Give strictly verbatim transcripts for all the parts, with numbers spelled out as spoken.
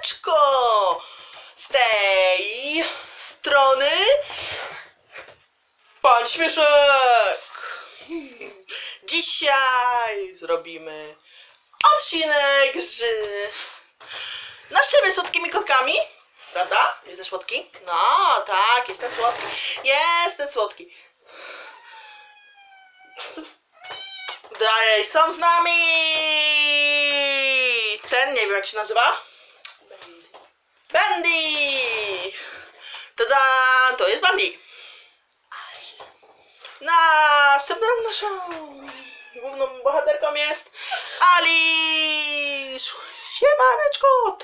siemaneczko! Z tej strony Pan Śmieszek! Dzisiaj zrobimy odcinek z naszymi słodkimi kotkami. Prawda? Jesteś słodki? No, tak, jestem słodki. Jestem słodki. Dalej są z nami ten, nie wiem jak się nazywa. Bandy! Tada! To jest Bandy. Następną naszą główną bohaterką jest Alice. Siemaneczko!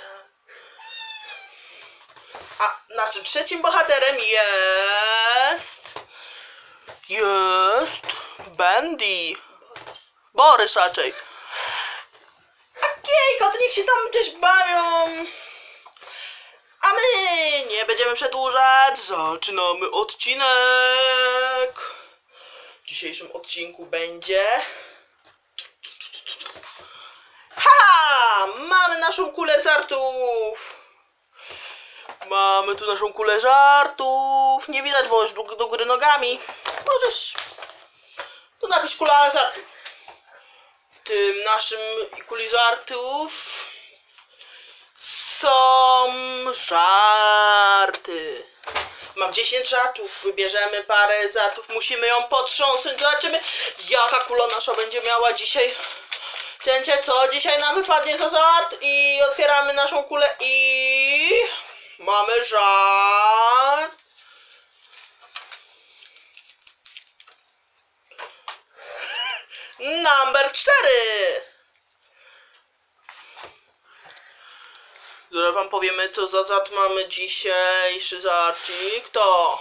A naszym trzecim bohaterem jest... Jest... Bandy. Borys raczej. Okej, koty niech się tam gdzieś bawią. A my nie będziemy przedłużać. Zaczynamy odcinek. W dzisiejszym odcinku będzie... Ha! Mamy naszą kulę żartów. Mamy tu naszą kulę żartów. Nie widać, bo już do, do góry nogami. Możesz tu napisz kula żartów. W tym naszym kuli żartów są żarty. Mam dziesięć żartów. Wybierzemy parę żartów. Musimy ją potrząsnąć. Zobaczymy, jaka kula nasza będzie miała dzisiaj cięcie. Co dzisiaj nam wypadnie za żart. I otwieramy naszą kulę i... Mamy żart. Number cztery. Zaraz wam powiemy, co za żart mamy dzisiejszy żarcik. To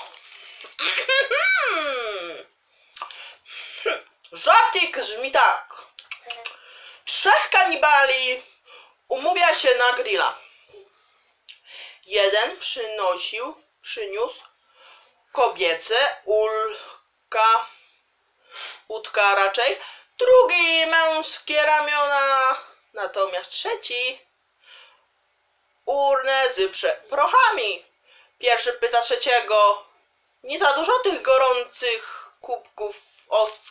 żarcik brzmi tak. Trzech kanibali umawia się na grilla. Jeden przynosił, przyniósł kobiece ulka, łódka raczej, drugi męskie ramiona, natomiast trzeci urnę z prochami. Pierwszy pyta trzeciego, nie za dużo tych gorących kubków os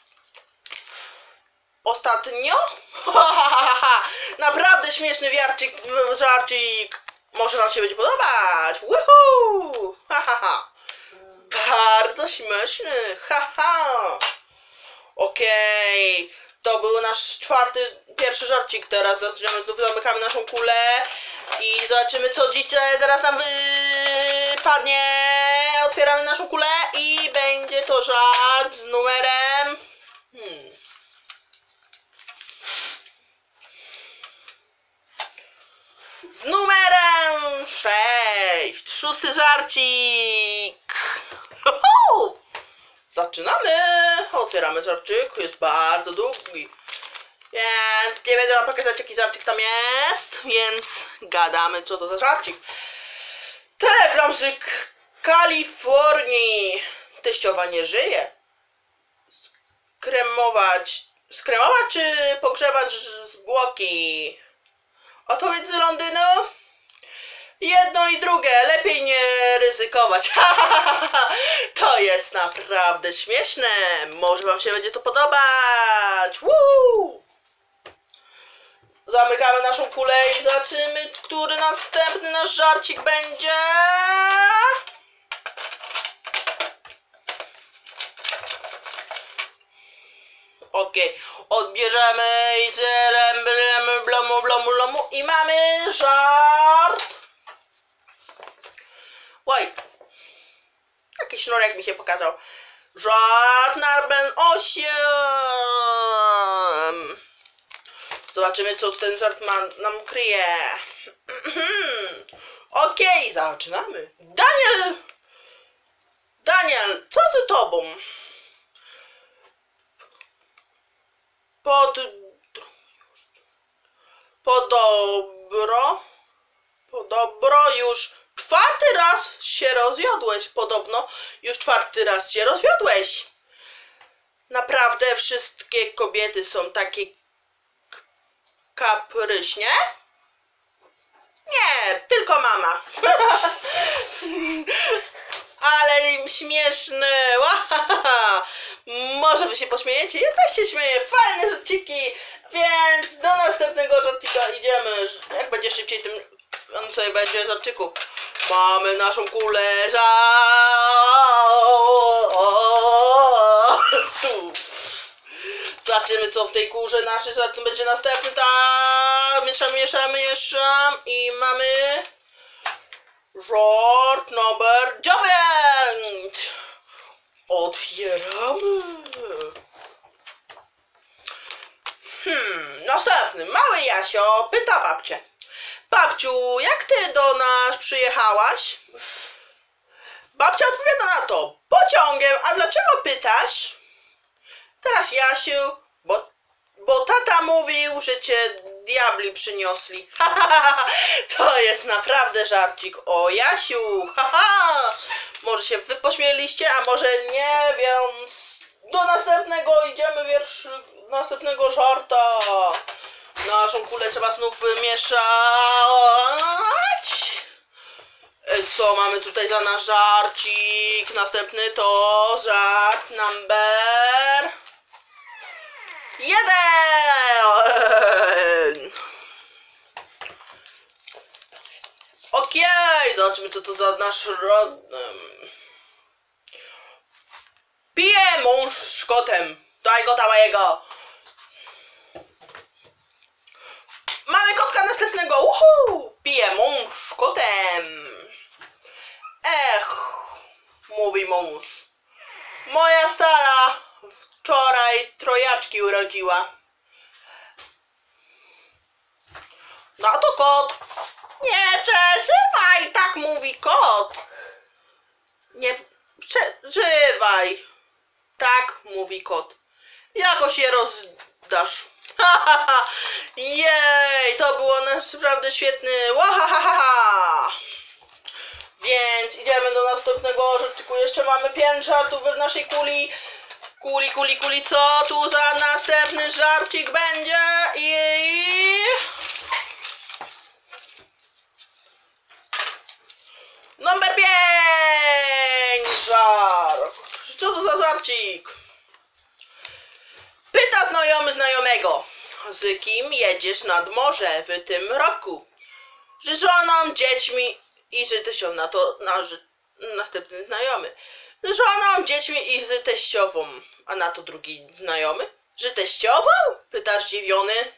ostatnio? Naprawdę śmieszny wiarcik, żarcik. Może wam się będzie podobać. Woohoo! Ha, ha, ha. Bardzo śmieszny. Ha, ha. Okej. Okay. To był nasz czwarty, pierwszy żarcik. Teraz zaczynamy, znów zamykamy naszą kulę. I zobaczymy, co dziś teraz nam wypadnie. Otwieramy naszą kulę i będzie to żart z numerem... Hmm. Z numerem sześć. Szósty żarcik. Zaczynamy. Otwieramy żarcik. Jest bardzo długi. Więc nie będę wam pokazać, jaki żarcik tam jest. Więc gadamy, co to za żarcik. Telegram z Kalifornii. Teściowa nie żyje. Skremować. Skremować czy pogrzebać zwłoki? Odpowiedź z Londynu? Jedno i drugie, lepiej nie ryzykować. To jest naprawdę śmieszne. Może wam się będzie to podobać. Woo! Zamykamy naszą kulę i zobaczymy, który następny nasz żarcik będzie. Okej, okay. Odbierzemy i zerem, blomu, blomu, blomu i mamy żart. Oj, taki sznurek mi się pokazał. Żart numer osiem. Zobaczymy, co ten żart ma, nam kryje. Okej, okay, zaczynamy. Daniel! Daniel, co z tobą? Pod... Podobro... Podobro już czwarty raz się rozwiodłeś. Podobno już czwarty raz się rozwiodłeś. Naprawdę wszystkie kobiety są takie kapryśnie? Nie, tylko mama. Ale śmieszne. Może wy się pośmiejecie? Ja też się śmieję. Fajne żarciki. Więc do następnego żarcika idziemy. Jak będzie szybciej, tym więcej będzie żarcików. Mamy naszą kulę żartu. Zobaczymy, co w tej kurze naszy żart będzie następny. Tak, mieszamy, mieszamy, mieszam i mamy żart numer dziewięć. Otwieramy. Hmm, następny. Mały Jasio pyta babcię. Babciu, jak ty do nas przyjechałaś? Babcia odpowiada na to. Pociągiem. A dlaczego pytasz? Teraz Jasiu, bo, bo tata mówił, że cię diabli przyniosli. To jest naprawdę żarcik o Jasiu. Może się wy pośmieliście, a może nie, więc do następnego idziemy wiersz, następnego żarta. Naszą kulę trzeba znów wymieszać. Co mamy tutaj za nasz żarcik? Następny to żart number jeden. Okej, okay, zobaczmy, co to za nasz rod... Pije mąż z kotem. Daj kota mojego. Mamy kotka następnego. Uhu! Pije mąż z kotem. Ech, mówi mąż. Moja stara wczoraj trojaczki urodziła. No to kot. Nie przeżywaj, tak mówi kot. Nie przeżywaj, tak mówi kot. Jakoś je rozdasz. Jej, to było naprawdę świetny. Wahahaha. Więc idziemy do następnego żarciku. Jeszcze mamy pięć żartów w naszej kuli. Kuli, kuli, kuli. Co tu za następny żarcik będzie? I... Numer pięć żart. Co to za żarcik? Pyta znajomy znajomego. Z kim jedziesz nad morze w tym roku? Z żoną, dziećmi i z teściową. Na to na, że, następny znajomy. Z żoną, dziećmi i z teściową. A na to drugi znajomy. Z teściową? Pyta zdziwiony.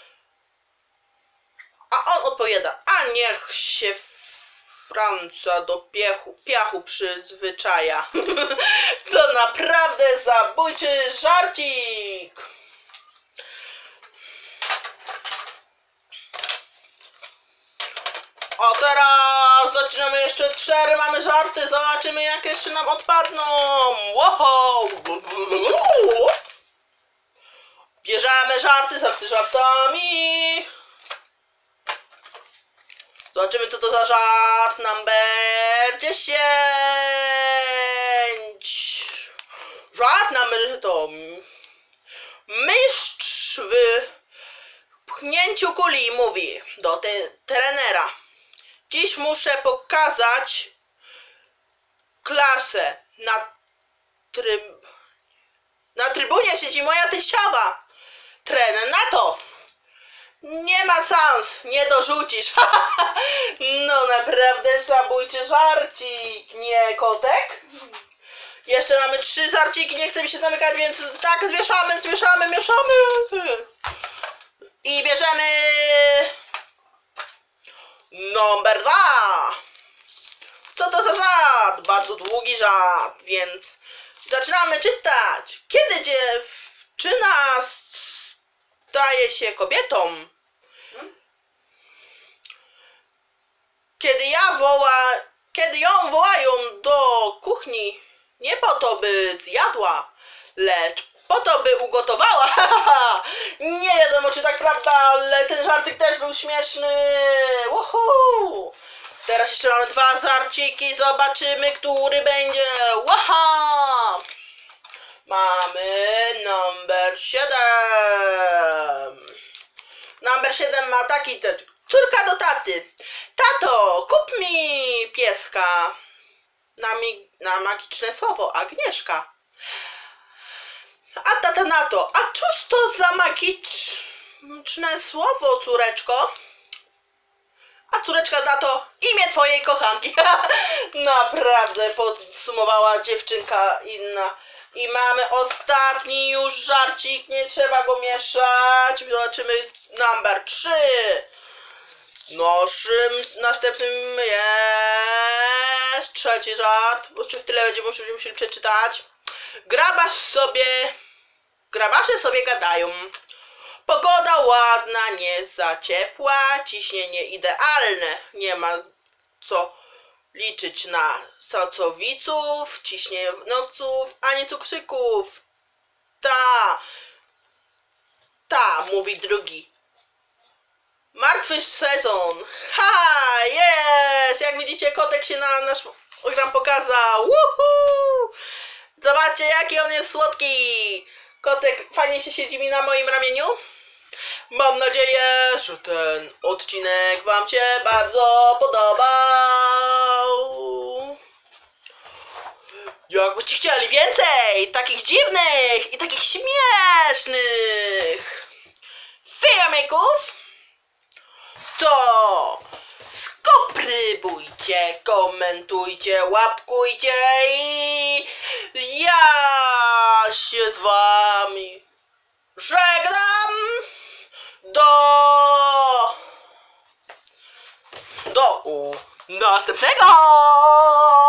A on odpowiada. A niech się Franca do piechu, piachu przyzwyczaja. To naprawdę zabójczy żarcik. A teraz zaczynamy jeszcze cztery, mamy żarty, zobaczymy jak jeszcze nam odpadną. Wow. Bierzemy żarty, żarty żartami. Zobaczymy co to za żart number dziesięć. Żart numer to mistrz w pchnięciu kuli mówi do te, trenera. Dziś muszę pokazać klasę. Na, tryb, na trybunie siedzi moja teściowa. Trener na to. Nie ma szans, nie dorzucisz. No naprawdę zabójczy żarcik, nie kotek? Jeszcze mamy trzy żarciki, nie chcę mi się zamykać, więc tak zmieszamy, zmieszamy, mieszamy. I bierzemy numer dwa. Co to za żart? Bardzo długi żart, więc zaczynamy czytać. Kiedy dziewczyna staje się kobietą? Kiedy ja woła, kiedy ją wołają do kuchni, nie po to by zjadła, lecz po to by ugotowała. Nie wiadomo czy tak prawda, ale ten żartyk też był śmieszny. Uhu. Teraz jeszcze mamy dwa żarciki, zobaczymy który będzie. Waha! Mamy numer siedem. Numer siedem ma taki tytuł. Córka do taty. Tato, kup mi pieska. Na, mi, na magiczne słowo Agnieszka. A tata na to, a cóż to za magiczne słowo, córeczko? A córeczka na to, imię twojej kochanki. Naprawdę podsumowała dziewczynka inna. I mamy ostatni już żarcik, nie trzeba go mieszać. Zobaczymy numer trzy. Naszym następnym jest trzeci żart. Bo w tyle będziemy musieli przeczytać. Grabarz sobie, grabarze sobie gadają. Pogoda ładna, nie za ciepła, ciśnienie idealne. Nie ma co liczyć na socowiców, ciśnieniowców, ani cukrzyków. Ta, ta, mówi drugi. Martwy sezon. Ha, jest! Jak widzicie, kotek się na nasz program pokazał. Woohoo! Zobaczcie, jaki on jest słodki. Kotek fajnie się siedzi mi na moim ramieniu. Mam nadzieję, że ten odcinek wam się bardzo podobał. Jakbyście chcieli więcej takich dziwnych i takich śmiesznych filmików, to subskrybujcie, komentujcie, łapkujcie i ja się z wami żegnam do do następnego.